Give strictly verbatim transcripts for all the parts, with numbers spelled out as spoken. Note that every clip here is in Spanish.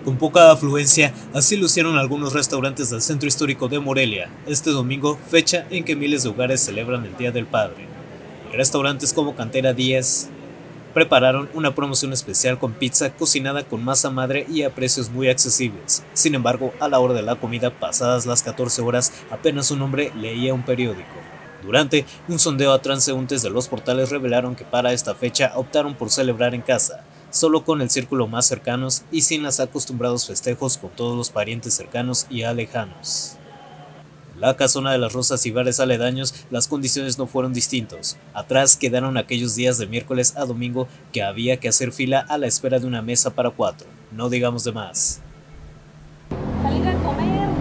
Con poca afluencia, así lucieron algunos restaurantes del centro histórico de Morelia, este domingo, fecha en que miles de hogares celebran el Día del Padre. Restaurantes como Cantera diez prepararon una promoción especial con pizza cocinada con masa madre y a precios muy accesibles. Sin embargo, a la hora de la comida, pasadas las catorce horas, apenas un hombre leía un periódico. Durante un sondeo a transeúntes de los portales revelaron que para esta fecha optaron por celebrar en casa, solo con el círculo más cercanos y sin los acostumbrados festejos con todos los parientes cercanos y alejanos. En la Casona de las Rosas y bares aledaños, las condiciones no fueron distintos. Atrás quedaron aquellos días de miércoles a domingo que había que hacer fila a la espera de una mesa para cuatro, no digamos de más. Salir a comer.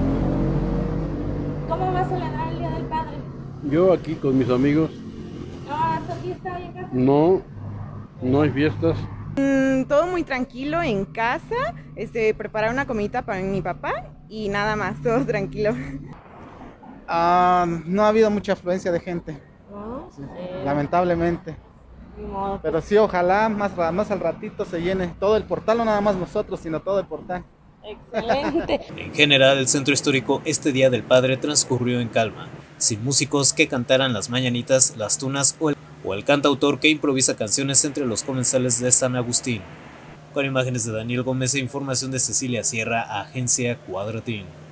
¿Cómo va a celebrar el Día del Padre? Yo aquí con mis amigos. ¿No va a hacer fiesta ahí en casa? No, no hay fiestas. Mm, todo muy tranquilo en casa, este, preparar una comidita para mi papá y nada más, todo tranquilo. Ah, no ha habido mucha afluencia de gente, No, sí, eh, lamentablemente. ni modo. Pero sí, ojalá más, ra- más al ratito se llene todo el portal, no nada más nosotros, sino todo el portal. Excelente. En general, el centro histórico este Día del Padre transcurrió en calma, sin músicos que cantaran las mañanitas, las tunas o el, o el cantautor que improvisa canciones entre los comensales de San Agustín. Con imágenes de Daniel Gómez e información de Cecilia Sierra, Agencia Cuadratín.